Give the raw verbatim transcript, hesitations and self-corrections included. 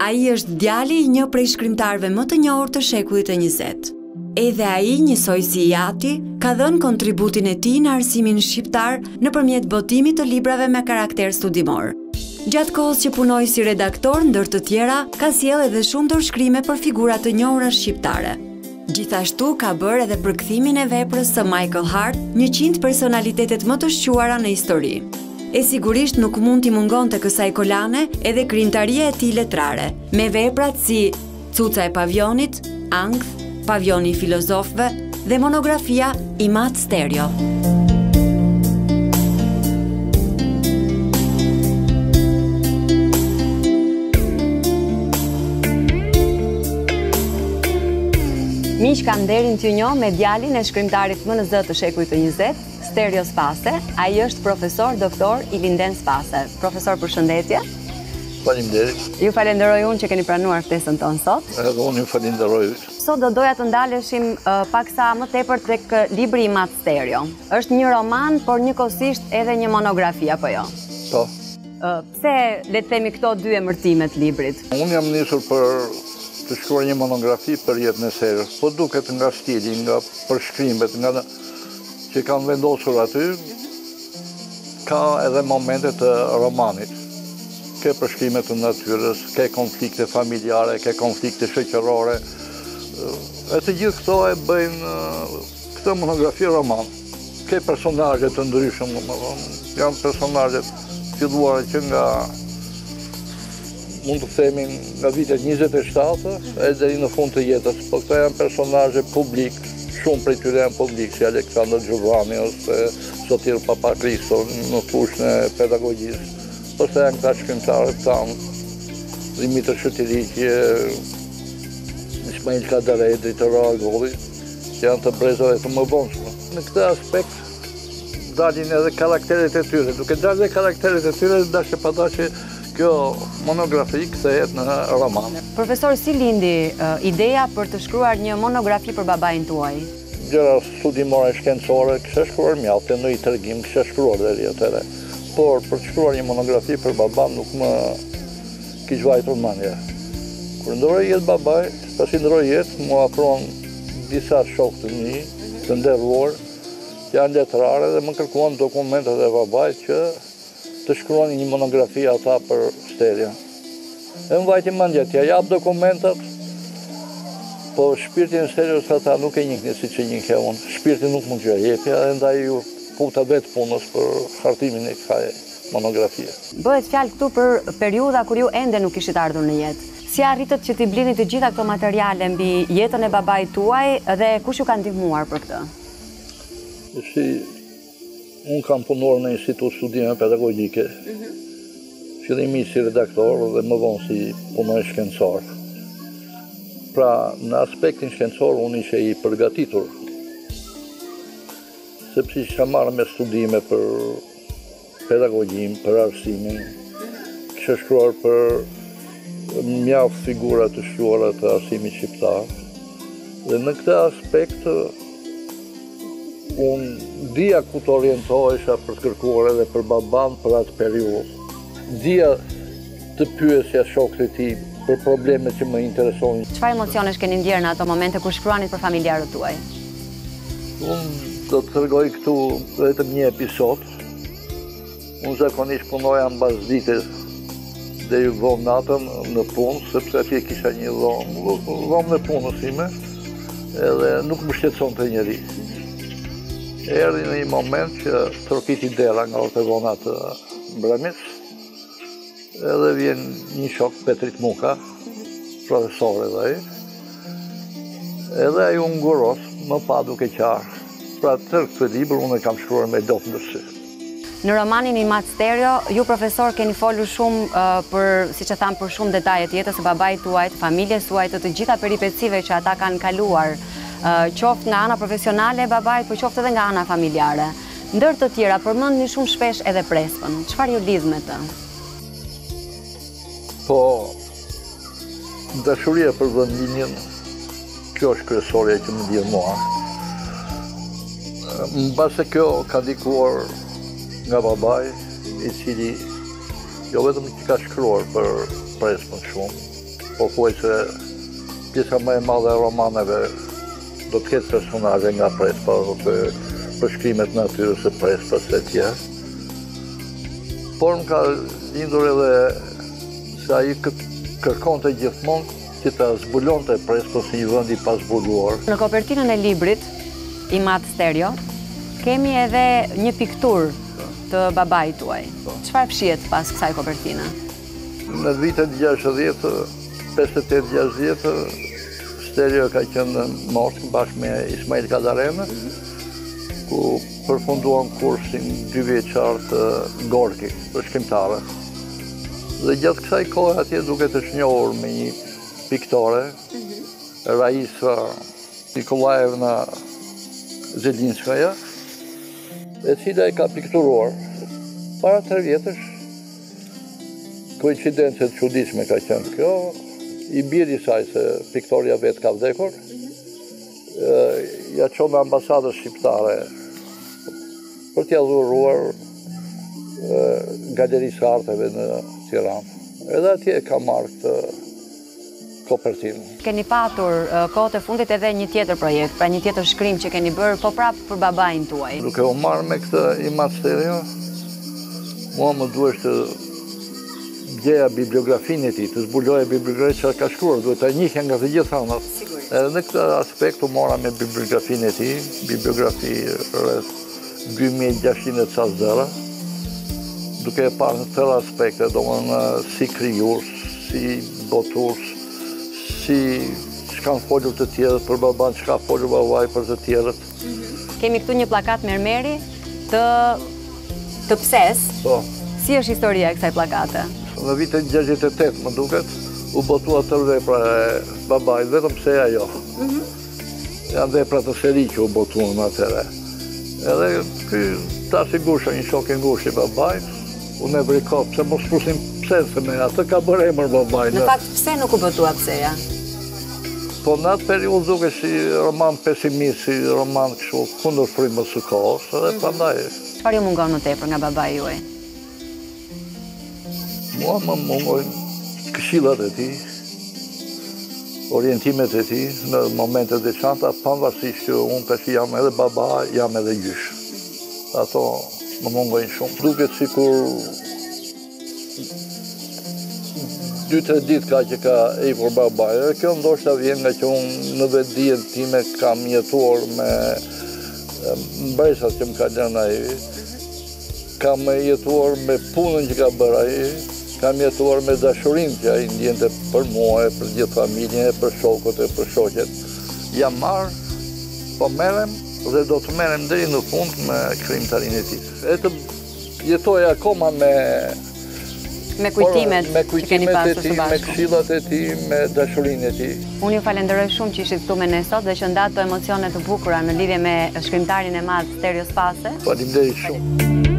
Ai është djali i një prej shkrimtarëve më të njohur të shekullit të njëzet. Edhe ai, njësoj si i ati, ka dhënë kontributin e tij në arsimin shqiptar nëpërmjet botimit të librave me karakter studimor. Gjatë kohës që punoi si redaktor, ndër të tjera, ka sjellë edhe shumë ndërshkrime për figura të njohura shqiptare. Gjithashtu ka bërë edhe përkthimin e veprës së Michael Hart, njëqind personalitetet më të shquara në histori. E sigurisht nuk mund t'i mungon të kësaj kolane edhe krijimtaria e tij letrare, me veprat si Cuca e pavionit, Ankth, Pavioni i filozofëve dhe monografia I Mat Stereo. Miq, kam nderin t'ju njoh me djalin e shkrimtarit më në zë të shekullit të njëzet, Stereo Spase. Ai është profesor doktor Ilinden Spase. Profesor, përshëndetje. Faleminderit. Ju falenderoj unë që keni pranuar ftesën tonë sot. Edhe unë ju falenderoj. Sot do doja të ndaleshim uh, paksa më tepër tek libri I Mat Stereo. Është një roman, por njëkohësisht edhe një monografi, apo jo? Po. Uh, pse le të themi këto dy emërtime të librit? Unë jam nisur për të shkruar një monografi për jetën e Stereos, po duket nga stili, nga përshkrimet, nga që kanë vendosur aty, ka edhe momente të romanit. Ke përshkrime të natyrës, ke konflikte familjare, ke konflikte shoqërore. E të gjithë këto e bëjnë këtë monografi roman. Ke personazhe të ndryshëm, janë personazhe filluar që nga mund të themi nga vitet njëzet e shtatë e deri në fund të jetës, po këto janë personazhe publik, shumë prej tyre janë publik, si Aleksandër Gjuvani ose Sotir Papakristo në fushën e pedagogjisë. Ose janë këta shkrimtarët tanë, Dimitër Shëtiriqi, Ismail Kadare, Dritëra Agolli, që janë të brezave të mëvonshme. Në këtë aspekt dalin edhe karakteret e tyre. Duke dalë dhe karakteret e tyre, dashje pa dashje kjo monografi kthehet në roman. Profesor, si lindi uh, ideja për të shkruar një monografi për babain tuaj? Gjëra studimore shkencore, kisha shkruar mjaft, në i tërgim, kisha shkruar dhe rjetëre. Por për të shkruar një monografi për babam nuk më kishte vajtur mendja. Kur ndroi jetë babaj, pasi ndroi jetë, më afron disa shokë të mi, të nderuar, që janë letrare dhe më kërkuan dokumentet e babait që të shkruani një monografi ata për Stereo. E më vajti mendja t'ja jap dokumentet, po shpirtin e Stereos ata nuk e njihnin siç e njihja unë. Shpirti nuk mund t'ja jepja, dhe ndaj ju puta vetë punës për hartimin e kësaj monografie. Bëhet fjalë këtu për periudha kur ju ende nuk kishit ardhur në jetë. Si arritët që t'i blini të gjitha këto materiale mbi jetën e babait tuaj dhe kush ju ka ndihmuar për këtë? Si, unë kam punuar në Institut Studime Pedagogjike, fillimisht si redaktor dhe më vonë si punoj shkencor. Pra, në aspektin shkencor unë ishe i përgatitur, sepse isha marrë me studime për pedagogjin, për arsimin, kisha shkruar për mjaft figura të shquara të arsimit shqiptar. Dhe në këtë aspekt, unë dija ku të orientohesha për të kërkuar edhe për baban për atë periudhë. Dija të pyesja shokët e tij për problemet që më interesonin. Çfarë emocionesh keni ndjerë në ato momente kur shkruanit për familjarët tuaj? Unë do të tregoj këtu vetëm një episod. Unë zakonisht punoja mbas ditës dhe ju vonë natën në punë, sepse atje kisha një dhomë, dhomë në punës ime, edhe nuk më shqetësonte njeri. Erdhi në një moment që trokiti dera nga orët e vona të Mbrëmjes, edhe vjen një shok, Petrit Muka, profesor edhe ai, edhe ai u nguros, më pa duke qarë. Pra tërë këtë libër unë e kam shkruar me dopë ndërsi. Në romanin I Mat Stereo, ju profesor keni folur shumë uh, për, siç e tham, për shumë detaje të jetës së babait tuaj, të familjes tuaj, të të gjitha peripecive që ata kanë kaluar, uh, qoftë nga ana profesionale e babait, por qoftë edhe nga ana familjare. Ndër të tjera, përmendni shumë shpesh edhe Prespën. Çfarë ju lidh me të? Po, dashuria për vendlinjen, kjo është kryesorja që më lidh mua. Mbase kjo ka ndikuar nga babai, I cili jo vetëm që ka shkruar për Prespën shumë, po thuaj se pjesa më e madhe e romaneve do të ketë personazhe nga Prespa, ose për shkrimet natyrës së Prespas e tjerë. Por më ka lindur edhe se ai kërkonte gjithmonë që ta zbulonte Prespën si një vend i pazbuluar. Në kopertinën e librit i Mat Stereo kemi edhe një pikturë të babait tuaj. Çfarë fshihet pas kësaj kopertine? Në vitet gjashtëdhjetë, pesëdhjetë e tetë gjashtëdhjetë, Stereo ka qenë në Moskë bashkë me Ismail Kadareme, ku përfunduan kursin dy vjeçar të Gorki, për shkrimtare. Dhe gjatë kësaj kohë atje duke të shnjohur me një piktore, Raisa Nikolaevna Zelinskaja, e cila e ka pikturuar para tre vjetësh. Koincidencë të çuditshme ka qenë kjo, i biri saj se piktoria vetë ka vdekur, ja çon në ambasadën shqiptare për t'ia dhuruar Galerisë së Arteve në Tiranë. Edhe atje ka marrë këtë kopertinë. Keni patur kohët e fundit edhe një tjetër projekt, pra një tjetër shkrim që keni bërë, po prapë për babain tuaj. Duke u marrë me këtë i Mat Stereo, mua më duhesh të gjeja bibliografinë e tij, të zbuloja bibliografinë që ka shkruar, duhet ta njihja nga të gjitha anët. Edhe në këtë aspekt u mora me bibliografinë e tij, bibliografi rreth dy mijë e gjashtëqind e ca zëra, duke e parë në tërë aspekte, domethënë si krijues, si botues, si çka kanë folur të tjerët për baban, çka ka folur babai për të tjerët. Kemi këtu një plakat mermeri të të pses. Po. Si është historia e kësaj plakate? Në vitin gjashtëdhjetë e tetë, më duket, u botua tërë vepra e babait, vetëm pse ajo. Janë vepra të seri që u botuan atëherë. Edhe ky Tasi Gusha, një shok i ngushtë i babait, unë e vrikoj, pse mos fusim pse, se me atë ka bërë emër babait. Në fakt, pse nuk u botua pseja? Po në atë periudhë duke si roman pesimist, si roman kështu kundër frymës së kohës, edhe prandaj. Çfarë ju mungon më tepër nga babai juaj? Mua më mungojnë këshillat e tij, orientimet e tij në momente të veçanta, pavarësisht që unë tash jam edhe baba, jam edhe gjysh. Ato më mungojnë shumë. Duket sikur dy tre ditë ka që ka ecur babai. Dhe kjo ndoshta vjen nga që unë në vetdijen time kam jetuar me mbresat që më ka lënë ai. Kam jetuar me punën që ka bërë ai. Kam jetuar me dashurinë që ai ndjente për mua, për gjithë familjen, për shokët e për shoqet. Jam marrë, po merrem dhe do të merrem deri në fund me krijimtarinë e tij. E të jetoj akoma me me kujtimet me që keni pasur së bashku. Me këshillat e tij, me dashurinë e tij. Unë ju falenderoj shumë që ishit këtu me ne sot dhe që ndatë emocione të bukura në lidhje me shkrimtarin e madh Stereo Spase. Faleminderit shumë.